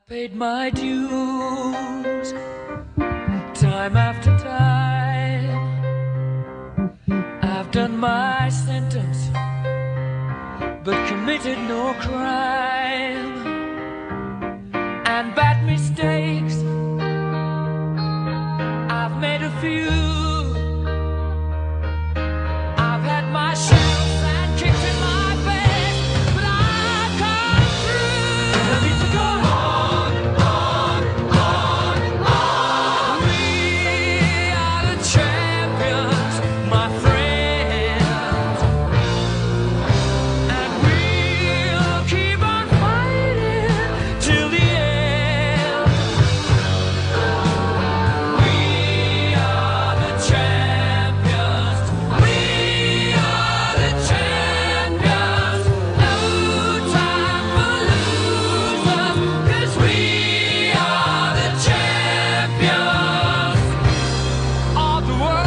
Paid my dues, time after time. I've done my sentence, but committed no crime. And bad mistakes, I've made a few. I've had my shells and kicked in my bed, but I've come through. I need to go on, on, on, on. We are the champions, my friends, and we'll keep on fighting till the end. We are the champions. We are the champions. No time for losers, 'cause we are the champions of the world.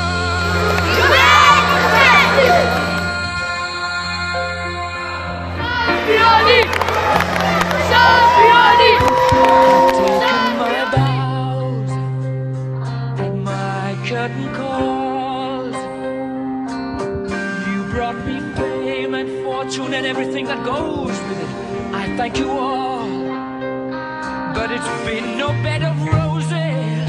Taking my bows and my curtain calls. You brought me fame and fortune and everything that goes with it. I thank you all, but it's been no bed of roses.